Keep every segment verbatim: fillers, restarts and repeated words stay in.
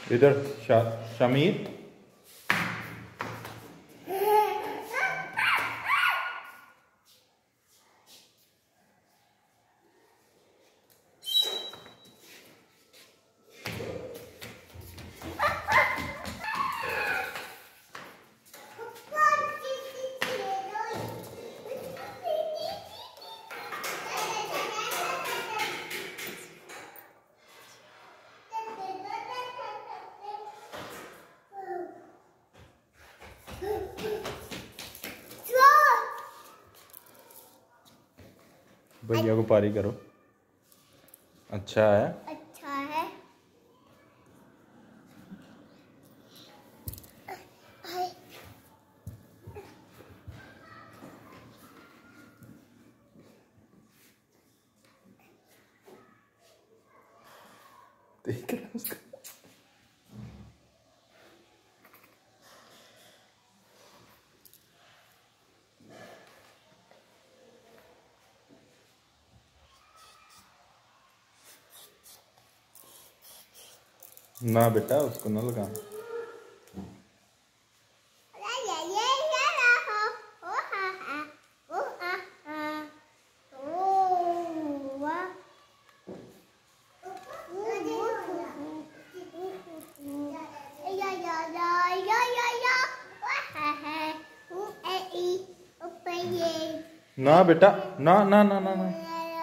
इधर शा, शमीर भैया को पारी करो। अच्छा है, अच्छा है। देख रहा उसका। ना बेटा उसको ना लगा। ना बेटा ना ना ना ना ना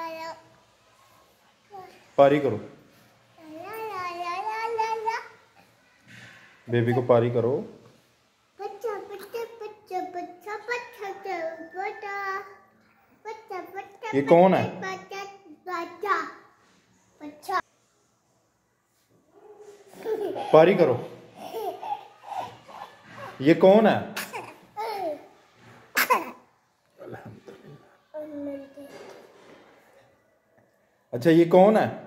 पारी करो, बेबी को पारी करो। ये कौन है? पारी करो। ये कौन है? अच्छा ये कौन है?